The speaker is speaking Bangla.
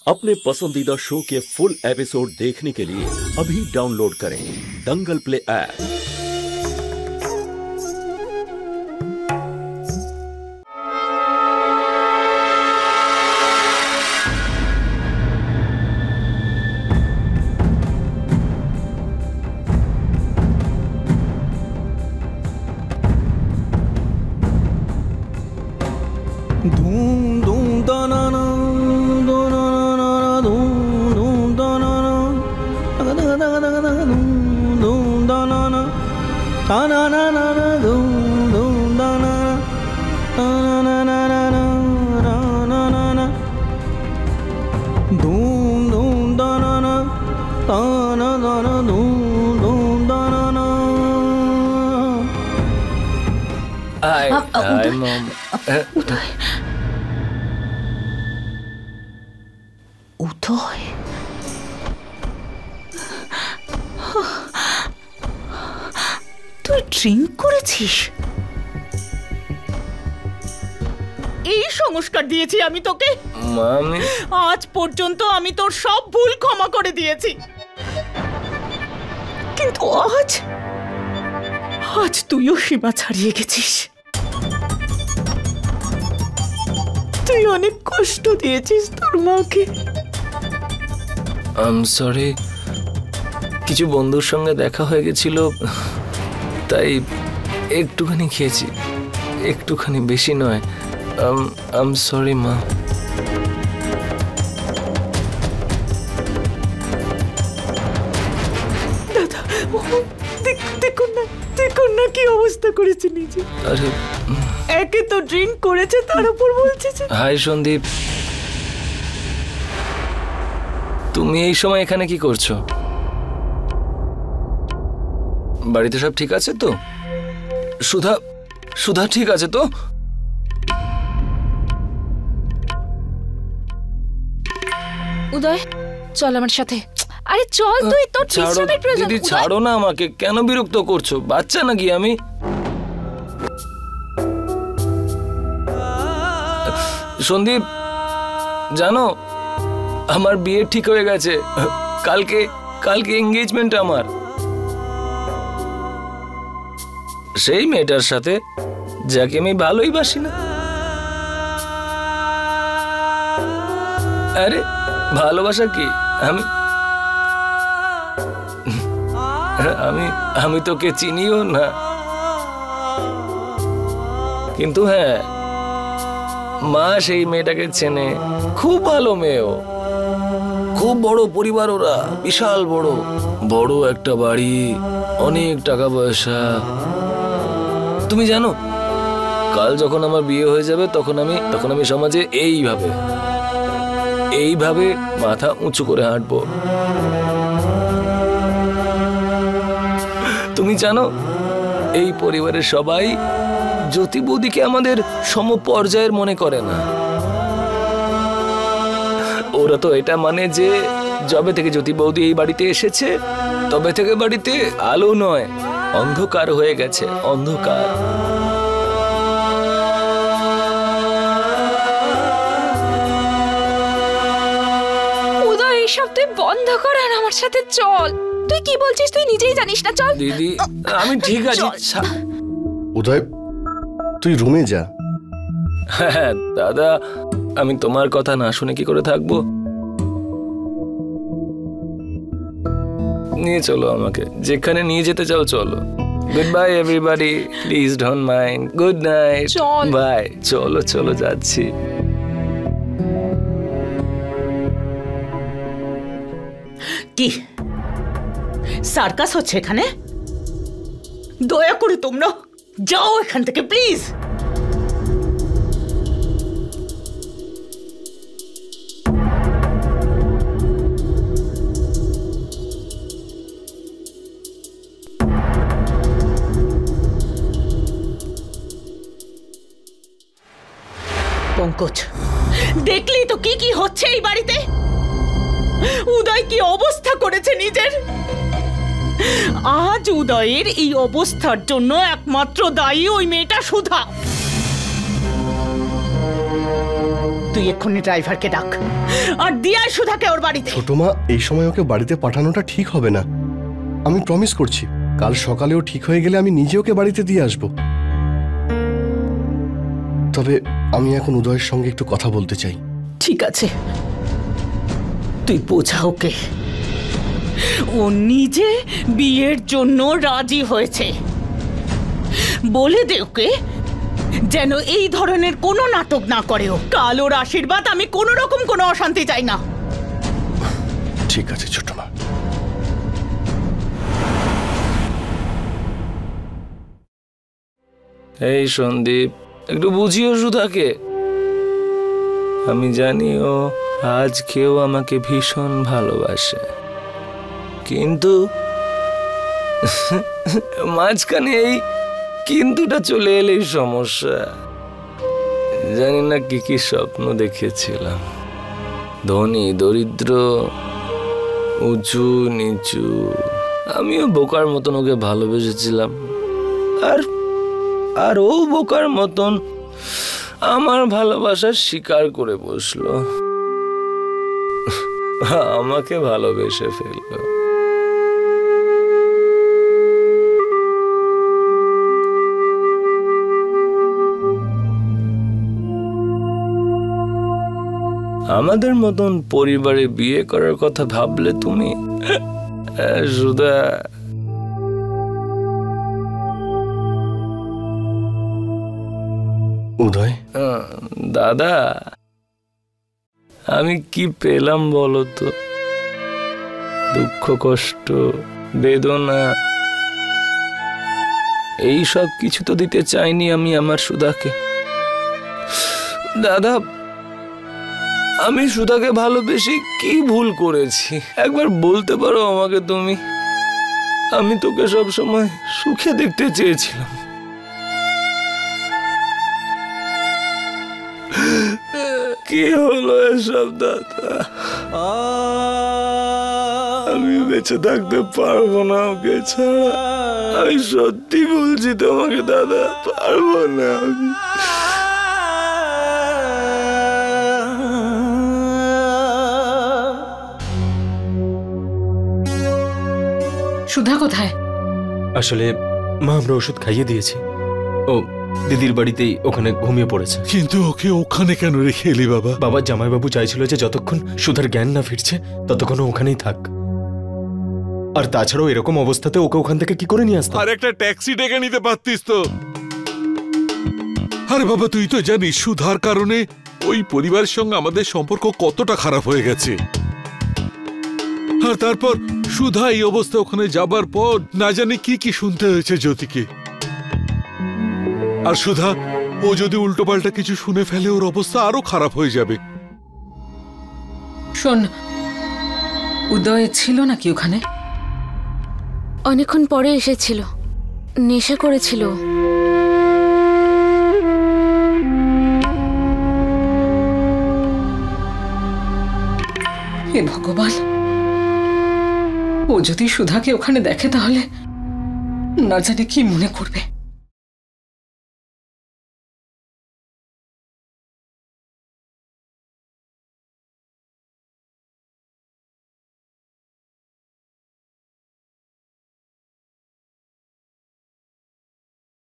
अपने पसंदीदा शो के फुल एपिसोड देखने के लिए अभी डाउनलोड करें दंगल प्ले ऐप। धूम धूम दाना উদয়, তুই ড্রিঙ্ক করেছিস? এই সংস্কার দিয়েছি আমি তোকে। মামি, আজ পর্যন্ত আমি তোর সব ভুল ক্ষমা করে দিয়েছি, কিন্তু আজ তুইও সীমা ছাড়িয়ে গেছিস। তুই অনেক কষ্ট দিয়েছিস তোর মাকে। আই এম সরি, কিছু বন্ধুর সঙ্গে দেখা হয়ে গেছিল, তাই একটুখানি খেয়েছি, একটুখানি, বেশি নয়। আই এম সরি মা। দাদা, দেখুন না কি অবস্থা করেছে নিজে। আরে একে তো ড্রিঙ্ক করেছে, তার উপর বলছে যে। হাই সন্দীপ, তুমি এই সময় এখানে কি করছো? বাড়িতে সব ঠিক আছে তো? সুধা ঠিক আছে তো? উদয়, চল আমার সাথে। আরে চল, তুই তোর বিশ্রামের প্রয়োজন। দিদি ছাড়ো না আমাকে, কেন বিরক্ত করছো? বাচ্চা নাকি আমি? সন্দীপ, জানো আমার বিয়ে ঠিক হয়ে গেছে। কালকে এঙ্গেজমেন্ট আমার, সেই মেয়েটার সাথে যাকে আমি ভালোই বাসি না। আরে ভালোবাসা কি? আমি তোকে চিনিও না, কিন্তু হ্যাঁ, মা সেই মেয়েটাকে চেনে। খুব ভালো মেয়েও, খুব বড় পরিবার ওরা, বিশাল বড় একটা বাড়ি, অনেক টাকা পয়সা। তুমি জানো, কাল যখন আমার বিয়ে হয়ে যাবে তখন আমি সমাজে এইভাবে মাথা উঁচু করে হাঁটবো। তুমি জানো, এই পরিবারের সবাই জ্যোতি বৌদিকে আমাদের সমপর্যায়ের মনে করে না। ওরা তো এটা মানে যে যবে থেকে জ্যোতি বৌদি এই বাড়িতে এসেছে তবে থেকে বাড়িতে আলো নয়, অন্ধকার হয়ে গেছে, অন্ধকার। উদয়, এইসব তুই বন্ধ কর আর আমার সাথে চল। তুই কি বলছিস তুই নিজেই জানিস না। চল দিদি, আমি ঠিক আছি। উদয়, তুই রুমে যা। হ্যাঁ দাদা, আমি তোমার কথা না শুনে কি করে থাকবো? নিয়ে চলো আমাকে, যেখানে নিয়ে যেতে চাও চলো। Good bye everybody, please don't mind. Good night, bye. চলো যাচ্ছি। কি সার্কাস হচ্ছে এখানে? দয়া করে তোমরা যাও এখান থেকে প্লিজ। পঙ্কজ, দেখলি তো কি হচ্ছে এই বাড়িতে? উদয় কি অবস্থা করেছে নিজের। আজ উদয়ের এই অবস্থার জন্য একমাত্র দায়ী ওই মেয়েটা সুধা। তুই এক্ষুনি ড্রাইভারকে ডাক আর দিয়ে আয় সুধাকে ওর বাড়িতে। ছোট মা, এই সময় ওকে বাড়িতে পাঠানোটা ঠিক হবে না। আমি প্রমিস করছি, কাল সকালেও ঠিক হয়ে গেলে আমি নিজে ওকে বাড়িতে দিয়ে আসব। তবে আমি এখন উদয়ের সঙ্গে একটু কথা বলতে চাই। ঠিক আছে, তুই বোঝা ওকে, ও নিজে বিয়ের জন্য রাজি হয়েছে। বলে দে ওকে যেন এই ধরনের কোনো নাটক না করে। ও কাল ওর আশীর্বাদ, আমি কোনো রকম কোনো অশান্তি চাই না। ঠিক আছে ছোট মা। এই সন্দীপ, একটু বুঝিও সুধাকে। আমি জানি ও আজকেও আমাকে ভীষণ ভালোবাসে, কিন্তু মাঝখানে এই কিন্তুটা চলে এলেই সমস্যা। জানি না কি কি স্বপ্ন দেখেছিলাম, ধনী দরিদ্র, উঁচু নিচু। আমিও বোকার মতন ওকে ভালোবেসেছিলাম, আর ও বোকার মতন আমার ভালোবাসার স্বীকার করে বসলো, আমাকে ভালোবেসে ফেললো। আমাদের মতন পরিবারে বিয়ে করার কথা ভাবলে তুমি সুধা? উদয়, দাদা, আমি কি পেলাম বলো তো? দুঃখ, কষ্ট, বেদনা, এই সব কিছু তো দিতে চাইনি আমি আমার সুধাকে। দাদা, আমি সুধাকে ভালোবেসে কি ভুল করেছি একবার বলতে পারো আমাকে তুমি? আমি তোকে সব সময় সুখে দেখতে চেয়েছিলাম। কি হলো এসব দাদা? আমি বেঁচে থাকতে পারবো না ওকে ছাড়া। আমি সত্যি বলছি তোমাকে দাদা, পারবো না আমি। সুধা কোথায়? আসলে মা, আমরা ওষুধ খাইয়ে দিয়েছি, ও দিদির বাড়িতেই ওখানে ঘুমিয়ে পড়েছে। কিন্তু ওকে ওখানে কেন রেখে এলি বাবা? বাবা, জামাইবাবু চাইছিল যে যতক্ষণ সুধার জ্ঞান না ফিরছে ততক্ষণ ওখানেই থাক। আর তাছাড়াও এরকম অবস্থাতে ওকে ওখান থেকে কি করে নিয়ে আসতাম? আর একটা ট্যাক্সি ডেকে নিতে পারতিস তো। আরে বাবা, তুই তো জানিস সুধার কারণে ওই পরিবারের সঙ্গে আমাদের সম্পর্ক কতটা খারাপ হয়ে গেছে। আর তারপর সুধা এই অবস্থা ওখানে যাবার পর না জানি কি কি শুনতে হয়েছে জ্যোতিকে। আর সুধা, ও যদি উল্টোপাল্টা কিছু শুনে ফেলে ওর অবস্থা আরো খারাপ হয়ে যাবে। শোন, উদয় ছিল নাকি ওখানে? অনেকক্ষণ পরে এসেছিল, নেশা করেছিল। হে ভগবান, ও যদি সুধাকে ওখানে দেখে তাহলে না জানি কি মনে করবে।